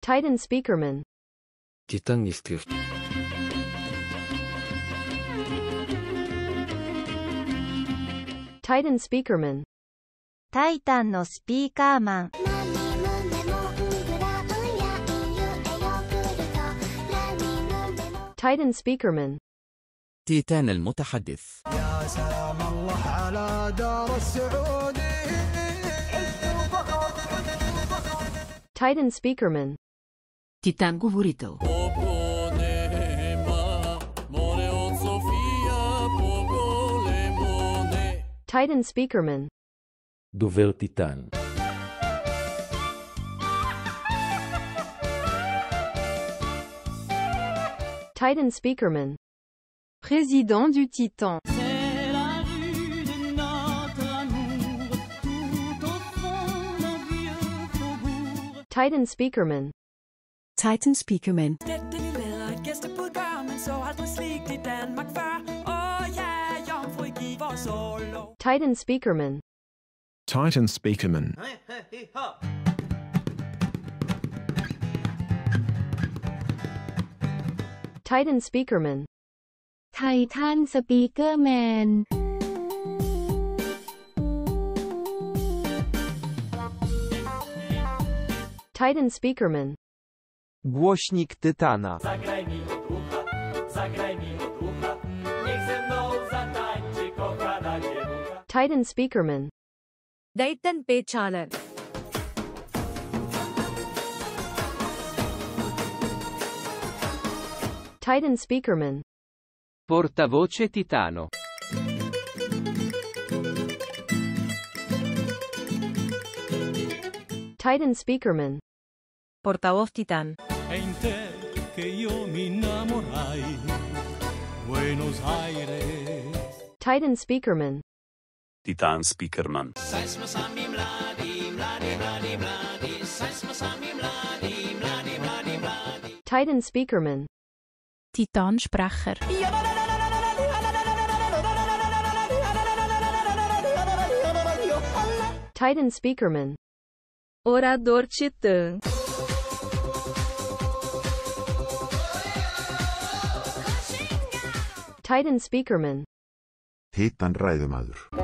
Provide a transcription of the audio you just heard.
Titan Speakerman. Titan iskrift. Titan Speakerman. タイタンのスピーカーマン。 Titan Speakerman. تيتان المتحدث. يا سلام الله على دار السعودي. Titan Speakerman. Титан говорител. Titan Speakerman. דובר טיטן. Titan Speakerman. Président du Titan. Titan Speakerman. Titan Speakerman. Titan Speakerman. Titan Speakerman. Titan Speakerman. ไททันสปีกเกอร์แมน Titan Speakerman. Głośnik Tytana. Zagraj mi od ucha, zagraj mi od ucha. Niech ze mną zatańczy kochana dziewucha. Titan Speakerman. ไดตันเปชาร์ล Titan Speakerman. Portavoce Titano. Titan Speakerman. Portavoz Titán. En te que yo me enamorai. Buenos Aires. Titan Speakerman. Titan Speakerman. Titan Speakerman. Titansprecher. Titan Speakerman. Orador Titã. Titan Speakerman. Titan ræðumaður.